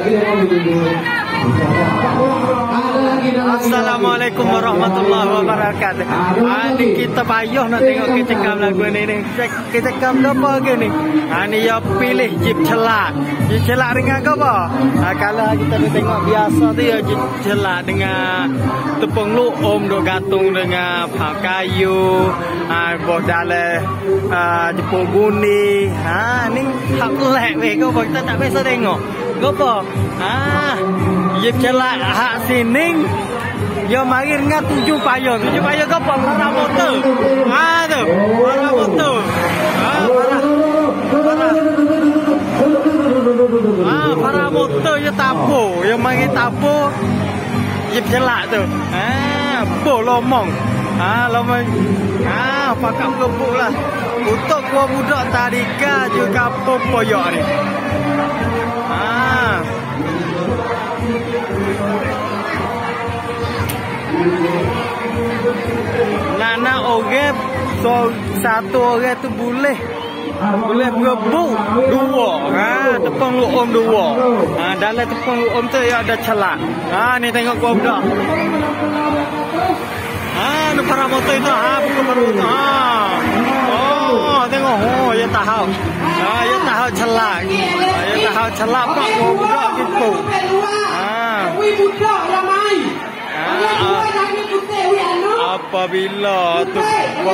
Assalamualaikum warahmatullahi wabarakatuh. Ini kita payuh nak tengok kita kam lagu ni. Kita kam apa ke ni? Ni ya pilih jeep celak. Jeep celak dengan apa? Kalau kita tengok biasa tu ya jeep celak dengan tepung lu'um duk gantung dengan kayu. Boh dalam jepun buni. Ni hak lek weh apa kita tak biasa tengok. Apa? Jeep celak hak sining. Yo mari dengan 7 payung. 7 payung ke apa? Para motor. Tu. Para motor. Para motor yo tapo. Yo mari tapo. Jeep celak tu. Bo lomong. Lomong. Pakak lubuk lah. Untuk gua budak tadika juga popoyok ni. Nak orang satu orang tu boleh berebut dua. Tepung lu'um dua. Dalam tepung lu'um tu ya ada celak. Ni tengok gua budak. Ni para motor itu. Bukan para motor. Tengok. Ya tahu. Ya tahu celak. Ya tahu celak pak gua budak gitu. Budak ramai. Apabila tu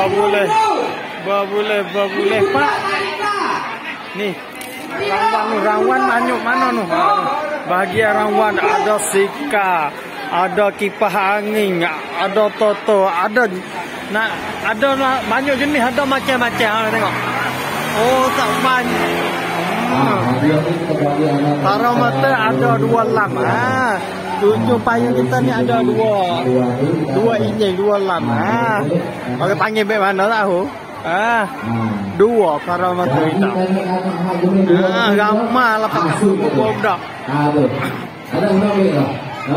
boleh pak. Ni rawan manyuk mana nu? Bahagian rawan ada sika, ada kipas angin, ada toto, ada banyak jenis, ada macam-macam tengok. Tak banyak. Para mata ada 2 lam. 7 payung kita ni ada 2 injing, 2 lam. Orang panggil baik mana tahu? 2 para mata kita. Ramai lah pakai buku dah. Ada undang ni tak?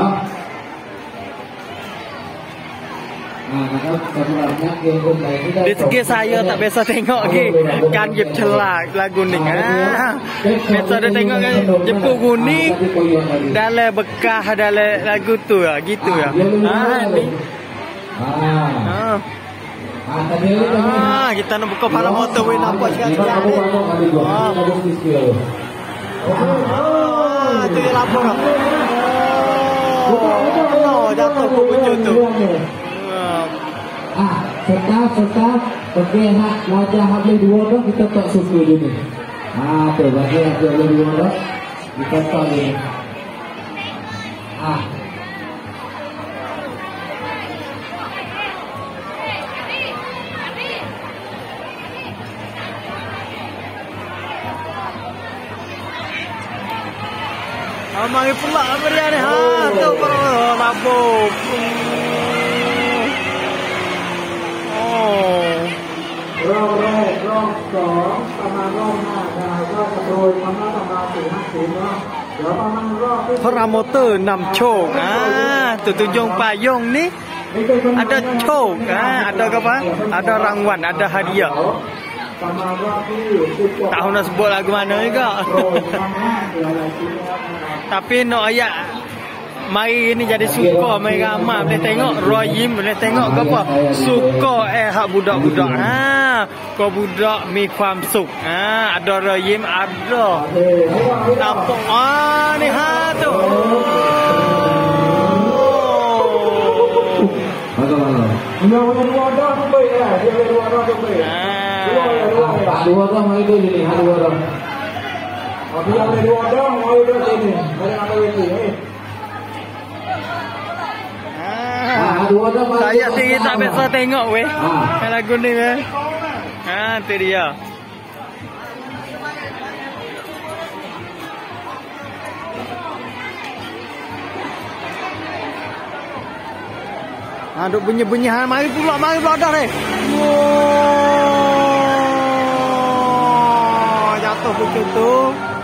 Di segi saya tak biasa tengok lagi kan jeep celak lagu ni. Biasa dia tengok kan jepuk guni dalam bekas dalam lagu tu lah, gitu ya. Ni. Kita nak buka para motor weh nampak sekali-sekali. Tu dia lapor. Jatuh ke pucuk tu. Serta bagi hak wajah habis 2 tu kita tak susu dulu. Tu bagi hak habis 2 tu kita tak ni. Mari pula berian ni. Tu para mabuk. Rong 2ประมาณรอบ5ได้ก็โดยประมาณ4-5 เนาะเดี๋ยวประมาณรอบพระมอเตอร์นำโชคtujuh payung ni ada cok, ada apa? Ada rangwan, ada hadiah. Tahu nak sebut lagu mana juga. Tapi no ayat mari ni jadi suka mai ramai boleh tengok royim, boleh tengok ke apa suka hak budak-budak. Kau budak miความสุข ada royim, ada nampak ni tu. Dua dah tu baik lah. Dia dua dah tu baik. Dua dah mai tu ni, dua dah. Biar dua dah mai tu sini. Ada apa lagi? Saya tinggi tak biasa tengok weh. Lagu ni weh. Tu dia. Duk bunyi-bunyi mari pula dah ni. Jatuh begitu tu.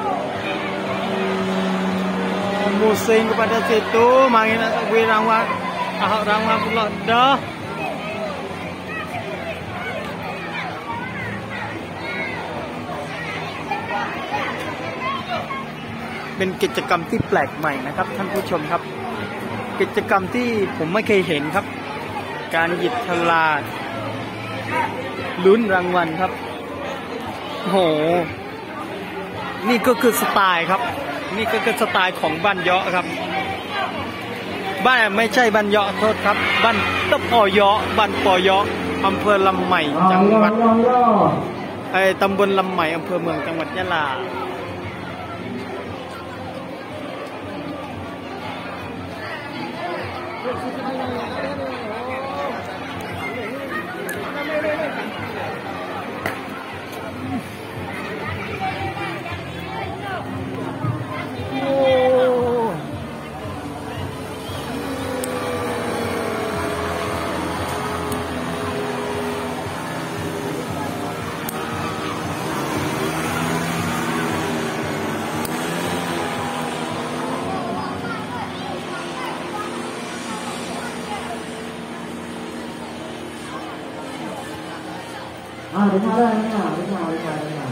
Musing kepada situ, mari nak beri rangwan. Ahok rangwan pula dah. เป็นกิจกรรมที่แปลกใหม่นะครับท่านผู้ชมครับกิจกรรมที่ผมไม่เคยเห็นครับการหยิบฉลากลุ้นรางวัลครับโหนี่ก็คือสไตล์ครับนี่ก็คือสไตล์ของบ้านเยาะครับบ้านไม่ใช่บ้านเยาะโทษครับบ้านตะปอเยาะบ้านปอเยาะอำเภอลำใหม่จังหวัดตำบลลำใหม่อำเภอเมืองจังหวัดยะลาเดี๋ยวมาได้ไหมอ่ะเดี๋ยวมาได้ไหมอ่ะ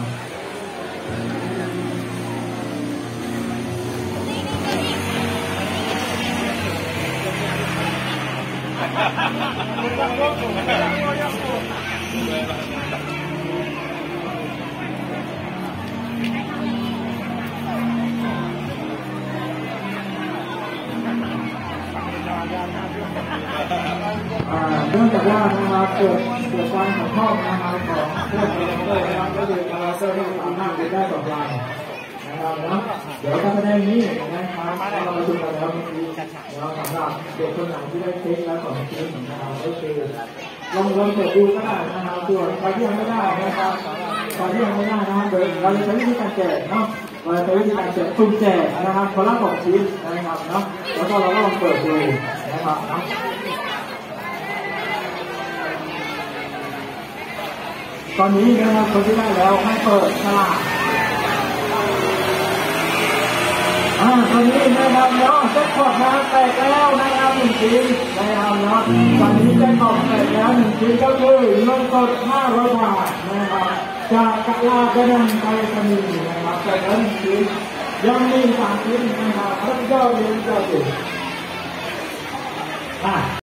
เนื่องจากว่านะครับเกิดการขัดข้องนะครับของพวกเรานะครับก็คือเราเซอร์ที่สามารถจะได้ต่อไปนะครับนะเดี๋ยวการแสดงนี้นะครับเราประชุมกันแล้วเมื่อกี้เราสำหรับเด็กคนไหนที่ได้เทสแล้วก่อนเทสนะครับก็คือลองเปิดดูก็ได้นะครับส่วนใครที่ยังไม่ได้นะครับใครที่ยังไม่ได้นะครับเราจะใช้วิธีการแจกเนาะเราจะใช้วิธีการแจกสุ่มแจกนะครับคนละ2 ชิ้นนะครับเนาะแล้วก็เราก็ลองเปิดดูนะครับนะตอนนี้นะครับคนที่ได้แล้วให้เปิดฉลากตอนนี้นะครับเนาะแจ็คพอตนะแตกแล้วนะครับ1 ชิ้นนะครับเนาะตอนนี้แจ็คพอตแตกแล้ว1 ชิ้นก็คือเงินสด500 บาทนะครับจากกะลากระดังไปสนีนะครับแตกแล้ว1 ชิ้นยังมี3 ชิ้นนะครับแล้วก็เรียนเจ้าอยู่